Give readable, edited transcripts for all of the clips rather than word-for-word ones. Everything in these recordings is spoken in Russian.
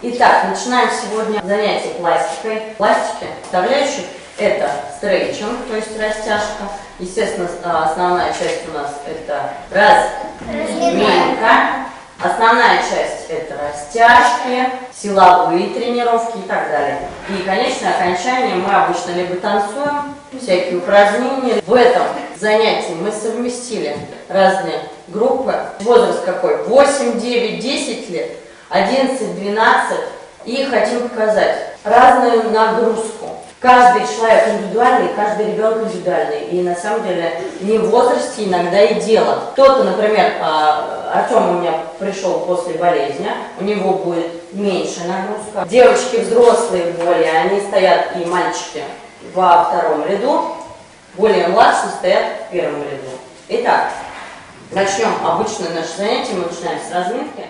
Итак, начинаем сегодня занятие пластикой. Пластики составляющих это стрейчинг, то есть растяжка. Естественно, основная часть у нас это разминка. Основная часть это растяжки, силовые тренировки и так далее. И, конечно, окончание мы обычно либо танцуем, всякие упражнения. В этом занятии мы совместили разные группы. Возраст какой? 8, 9, 10 лет, 11, 12. И хотим показать разную нагрузку. Каждый человек индивидуальный, каждый ребенок индивидуальный. И на самом деле не в возрасте иногда и дело. Кто-то, например, Артем у меня пришел после болезни, у него будет меньше нагрузка. Девочки взрослые более, они стоят, и мальчики, во втором ряду, более младшие стоят в первом ряду. Итак, начнем обычное наше занятие, мы начинаем с разминки.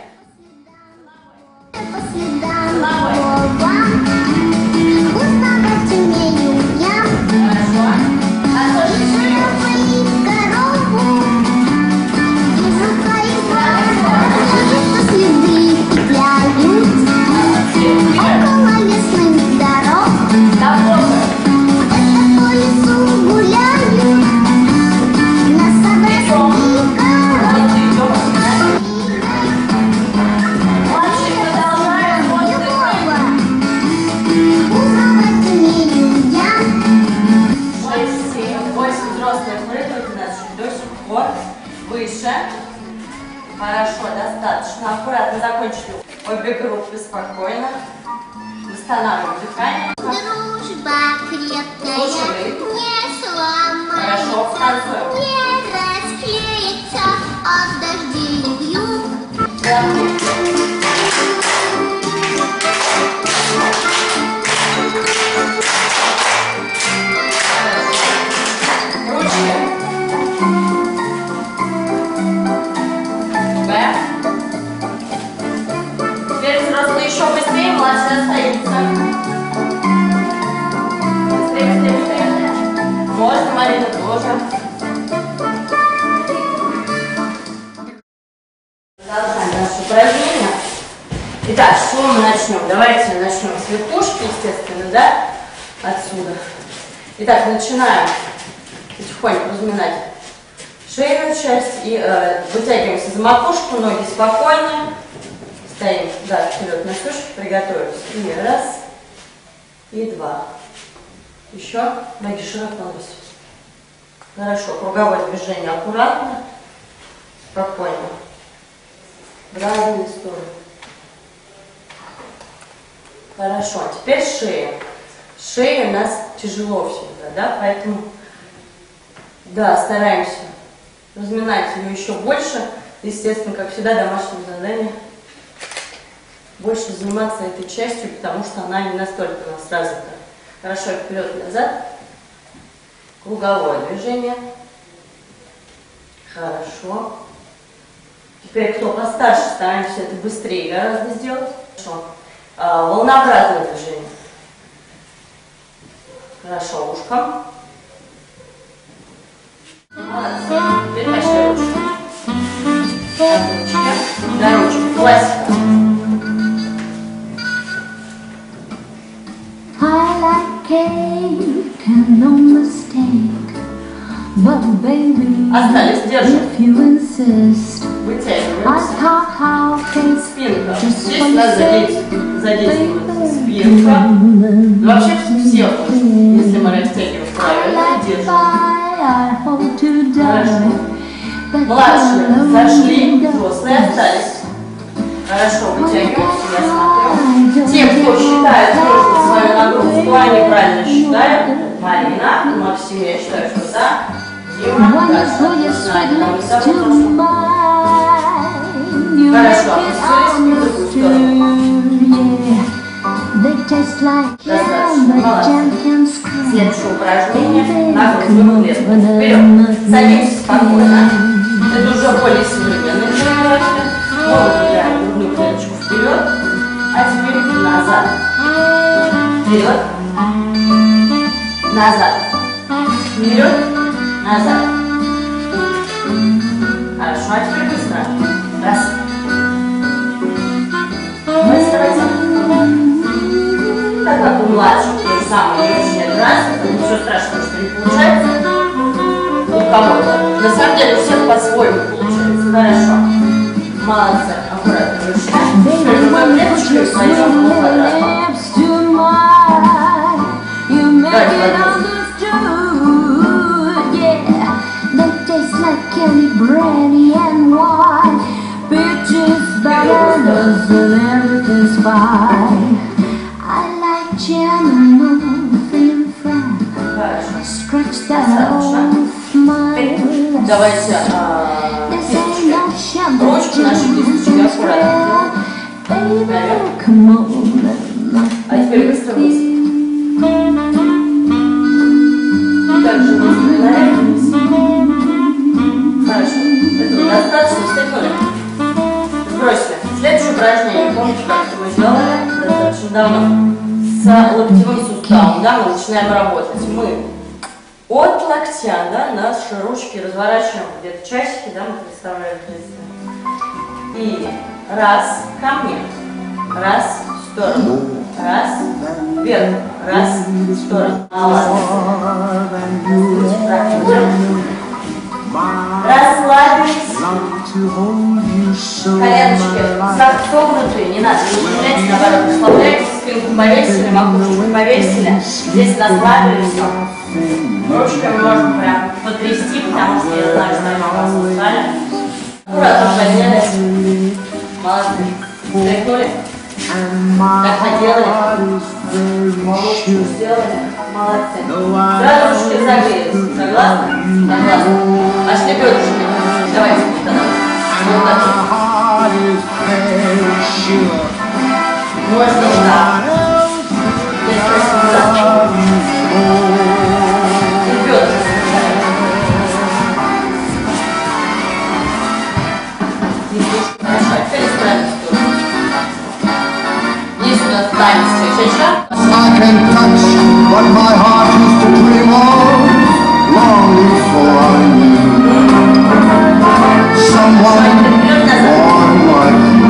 Выше. Хорошо, достаточно. Аккуратно закончили обе группы спокойно. Восстанавливаем дыхание. Дружба крепкая, не сломается, хорошо, танцуем. Не расклеится от дождей и вьюг. Еще быстрее, младший остается. Быстрее, быстрее, быстрее. Можно, Марина, тоже. Продолжаем наше упражнение. Итак, с чего мы начнем? Давайте начнем с верхушки, естественно, да? Отсюда. Итак, начинаем потихоньку разминать шейную часть и вытягиваемся за макушку, ноги спокойно. Стоим, да, вперед, на носочки, приготовились. И раз, и два. Еще, ноги широко носят. Хорошо, круговое движение аккуратно, спокойно. В разные стороны. Хорошо, теперь шея. Шея у нас тяжело всегда, да, поэтому, да, стараемся разминать ее еще больше. Естественно, как всегда, домашнее задание. Больше заниматься этой частью, потому что она не настолько у нас развита. Хорошо, вперед-назад. Круговое движение. Хорошо. Теперь, кто постарше, стараемся это быстрее гораздо сделать. Хорошо. Волнообразное движение. Хорошо, ушком. Молодцы. Теперь пошли ручки. Ручки. Да, ручки. Классика. I like cake and no mistake, but baby, остались, держим. if you insist, I Вытягиваемся. thought how cake Спинка. just Здесь надо задействовать спинка. Вообще все, если мы растягиваем правильно, держим. Хорошо. Младшие зашли, взрослые остались. Хорошо, вытягиваемся, я смотрю. Те, кто считает нужно свою нагрузку, они правильно считают. Марина, Максим, я считаю, что да. Дима, хорошо, не знаю, хорошо, опустились в другую сторону. Достаточно, молодцы. Следующее упражнение на грудную клетку. Вперед. Садимся спокойно. Это уже более современные тренировки. Мы выпрямляем грудную клеточку вперед. А теперь назад. Вперед. Назад. Вперед. Назад. Хорошо, а теперь быстро. Раз. Быстро. самый не очень один раз, это ничего страшного, что не получается у кого-то. На самом деле у всех по-своему получается. Хорошо. Молодцы, аккуратно вышли. Мы клеточкой пойдем по квадрату. Candy, brandy, and wine. Bitches, bananas, and everything's fine. I like jam and nothing fried. Scratch that off my list. Давайте ручки наши кисточки аккуратно. А теперь быстро вниз. Также быстро наверх вниз. Хорошо. Это достаточно. Стегнули. Сбросили. Следующее упражнение. Помните, как это мы сделали достаточно давно? С локтевым суставом. Да, мы начинаем работать. Мы от локтя, да, наши ручки разворачиваем где-то часики, да, мы представляем здесь. И раз, ко мне. Раз, в сторону. Раз, вверх. Раз, в сторону. Расслабились. Коленочки согнутые, не надо, не шевелять, наоборот, расслабляйтесь, спинку повесили, макушку повесили. Здесь расслабились. Ручками можно прям потрясти, потому что я знаю, что они у вас устали. Аккуратно поднялись. Молодцы. Тряхнули. Как поделали. Ручку сделали. Молодцы. Сразу ручки разогрелись. Согласны? Согласны. Пошли бедрышки. Давайте тогда. Вот так. Можно так. Здесь красиво. И бедрышки. Хорошо. Теперь исправим сторону. Здесь у нас танец. Ча-ча. I can touch what my heart used to dream of long before I knew someone born like you.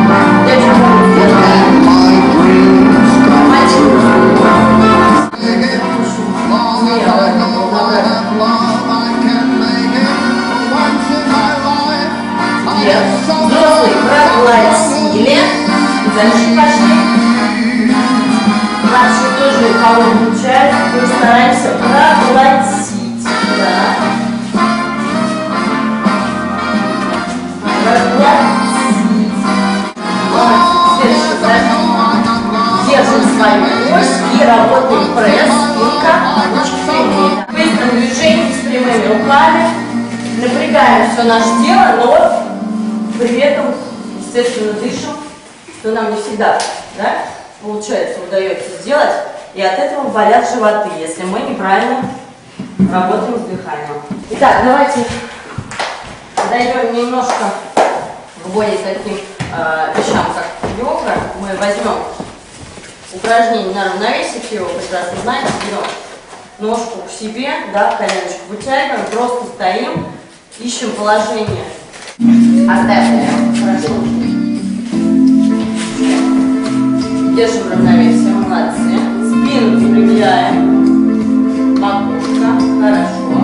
And my dreams come true. Long as I know I have love, I can make it for once in my life. I am so Проглотили. Дальше пошли. Младшие тоже, у кого получается, мы стараемся проглотить. Да. Проглотить. Следующий упражнение. Держим свою ось и работаем пресс, спинка, ручки прямые. Быстрым движением с прямыми руками. Напрягаем все наше тело, но при этом, естественно, дышим, что нам не всегда, да? Получается, удается сделать, и от этого болят животы, если мы неправильно работаем с дыханием. Итак, давайте подойдем немножко к более таким вещам, как йога. Мы возьмем упражнение на равновесие, все его прекрасно знаете, берем ножку к себе, да, коленочку вытягиваем, просто стоим, ищем положение. Оставим, хорошо. Держим равновесие, молодцы. Спину выпрямляем. Макушка, хорошо.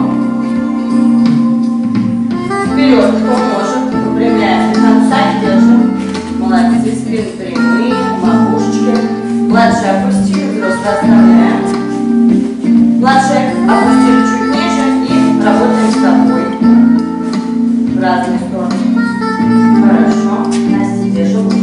Вперед, кто может, выпрямляем до конца и держим. Молодцы, спину прямые, макушечки. Младшие опустили, взрослые оставляем. Младшие опустили чуть ниже и работаем с тобой. В разные стороны. Хорошо. Настя, держим ручку.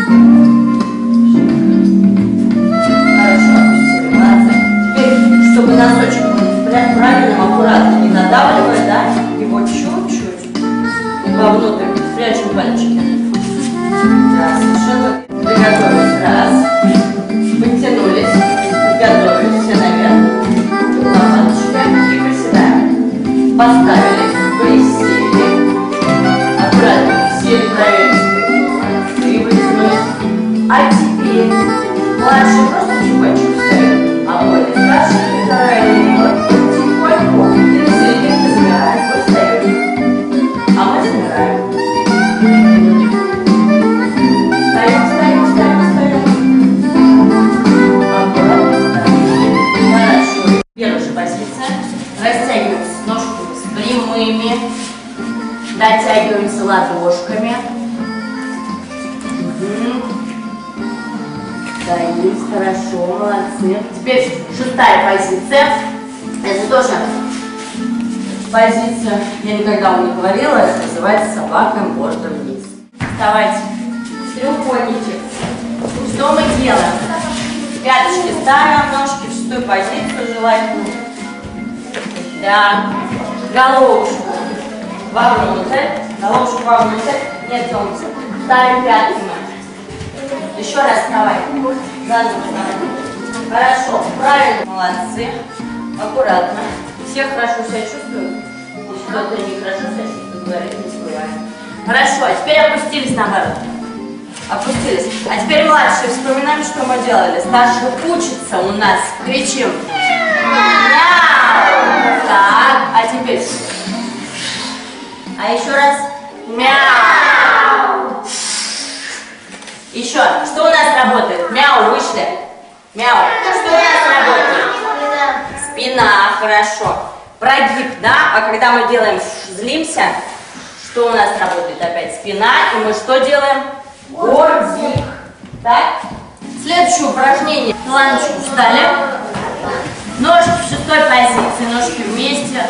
Чтобы носочек правильным, аккуратно, не надавливая, да, его чуть-чуть вовнутрь, спрячем пальчики. Да, совершенно приготовились. Раз. Подтянулись. Приготовились. Все наверх. Лопаточки. И приседаем. Поставили. Присели. Аккуратно. Сели, проверили. И вытянулись. А теперь младший просто чупачку ставим. А более старший тихонько, и на серединке замираем. Вот стоим. А мы замираем. Встаем. Аккуратно встаем. ладошками. Стоим, хорошо, молодцы. Теперь 6-я позиция. Это тоже позиция, я никогда вам не говорила, это называется собака морда вниз. Вставайте. Треугольничек. Что мы делаем? Пяточки ставим, ножки в 6-ю позицию желательно. Да. Головушку вовнутрь. Головушку вовнутрь. Нет, солнца. Ставим пятками. Еще раз вставай. Заново вставай. Хорошо. Правильно. Молодцы. Аккуратно. Все хорошо себя чувствуют? Если кто-то нехорошо себя чувствует, говорит, не забываем. Хорошо. А теперь опустились наоборот. Опустились. А теперь младшие. Вспоминаем, что мы делали. Старший учится у нас. Кричим. Мяу. Так. А теперь. А еще раз. Мяу. Еще. Что у нас работает? Мяу, вышли. Мяу. Что у нас работает? Спина. Хорошо. Прогиб, да? А когда мы делаем, злимся, что у нас работает опять? Спина. И мы что делаем? Гордик. Так? Следующее упражнение. Планочку встали. Ножки в 6-й позиции. Ножки вместе.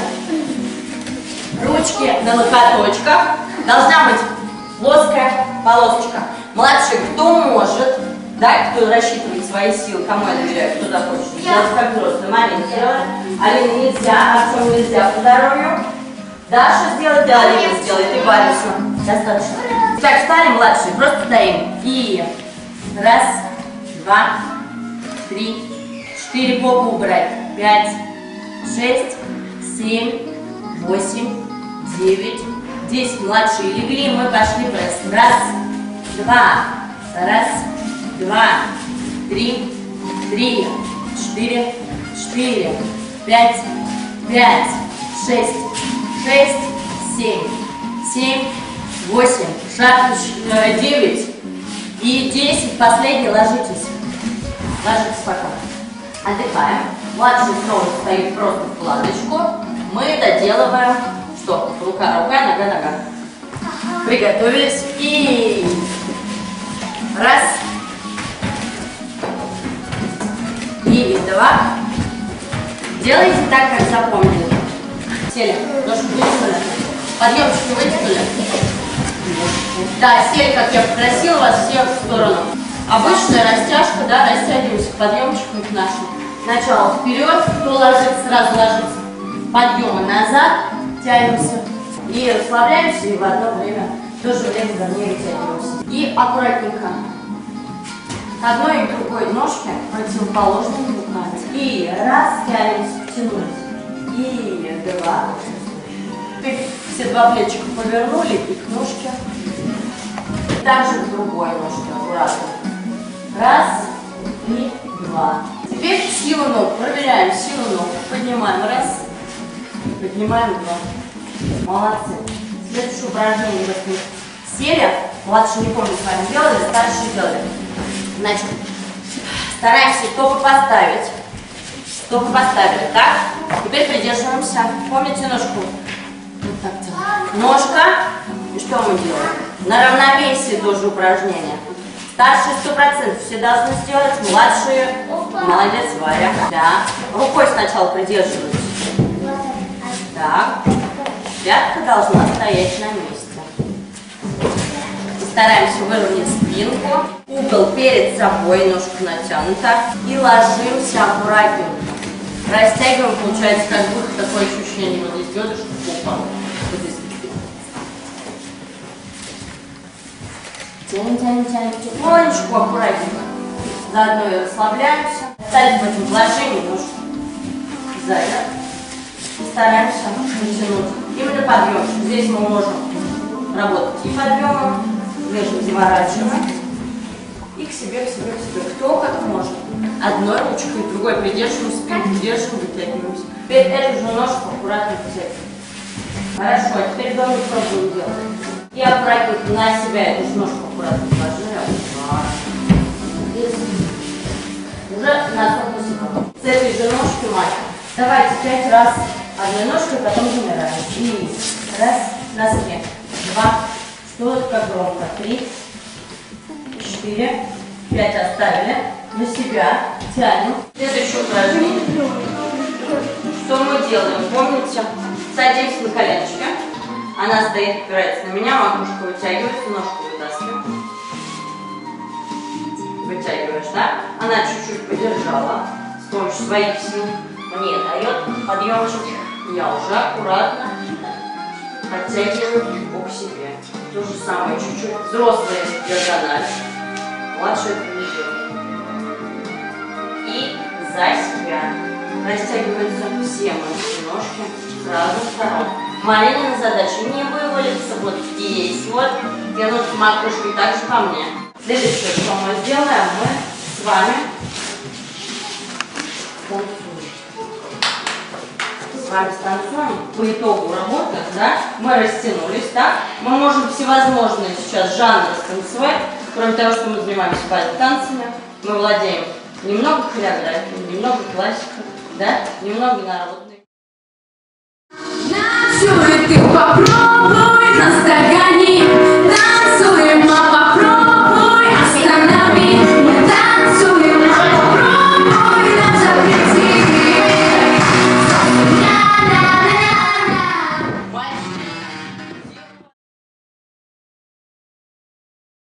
Ручки на локоточках. Должна быть плоская полосочка. Младший, кто может, да, кто рассчитывает свои силы, кому я доверяю, кто захочет сделать как взрослый, маленький сделает. Алина нельзя, Артем нельзя по здоровью. Даша сделает, да, Алина сделает, и Варюша. Достаточно. Так, встали, младшие, просто стоим. И раз, два, три, 4, попу убрать. 5, 6, 7, 8, 9, 10. Младшие легли, мы пошли пресс. Раз, два, раз, два, три, 4, 5, 6, 7, 8, шаг 9 и 10. Последний, ложитесь. Ложитесь пока. Отдыхаем. Младший снова стоит просто в складочку. Мы доделываем, что? Рука, нога. Приготовились. И раз. И 2. Делайте так, как запомнили. Сели. Ножку вытянули. Подъемчики вытянули. Да, сели, как я попросила вас, все в сторону. Обычная растяжка, да, растягиваемся к подъемчикам к нашим. Сначала вперед, кто ложится, сразу ложится. Подъемы назад, тянемся. И расслабляемся, и в одно время, в то же время, вернее, тянемся. И аккуратненько. К одной и другой ножке противоположными руками. И раз, тянемся, втянулись. И 2. Теперь все 2 плечика повернули и к ножке. И также к другой ножке аккуратно. Раз и 2. Теперь силу ног. Проверяем силу ног. Поднимаем. Раз. Поднимаем 2. Молодцы. Следующее упражнение. Сели. Младшие, не помню, с вами делали, старшие делали. Значит, стараемся стопы поставить. Стопы поставили. Так. Теперь придерживаемся. Помните ножку? Вот так делаем. Ножка. И что мы делаем? На равновесии тоже упражнение. Старшие 100% все должны сделать. Младшие. Молодец, Варя. Да. Рукой сначала придерживайтесь. Так. Пятка должна стоять на месте. И стараемся выровнять спинку. Угол перед собой, ножка натянута. И ложимся аккуратненько. Растягиваем, получается, как будто такое ощущение. Вот здесь дедушка попа. Вот здесь. Тянем. Потихонечку, аккуратненько. Заодно и расслабляемся. Ставим в этом положении ножку сзади. Стараемся натянуть. Именно подъем. Здесь мы можем работать и подъемом, нежно заворачиваем. И к себе. Кто как может. Одной ручкой, другой придерживаем, спинку держим, вытягиваемся. Теперь эту же ножку аккуратно взять. Хорошо, а теперь домик пробуем делать. И аккуратненько на себя эту же ножку аккуратно положили. Уже на корпусе. С этой же ножки мать. Давайте 5 раз одной ножкой, потом замираем. И раз, носки. 2, Сотка, громко. 3, 4, 5 оставили. На себя. Тянем. Следующее упражнение. Что мы делаем? Помните? Садимся на коленочки. Она стоит, опирается на меня, макушка вытягивается, ножку вытаскиваем. Вытягиваешь, да? Она чуть-чуть подержала с помощью своих сил. Мне дает подъемчик. Я уже аккуратно подтягиваю к себе. То же самое, чуть-чуть. Взрослые диагональ. Младшие это и за себя. Растягиваются все мышцы ножки с разных сторон. Маринина задача не вывалиться вот здесь, вот, тянуть макушкой также ко мне. Следующее, что мы сделаем, мы с вами танцуем. С вами станцуем по итогу работы, да? Мы растянулись, да? Мы можем всевозможные сейчас жанры станцевать, кроме того, что мы занимаемся танцами, мы владеем немного хореографией, немного классикой, да? Немного народной.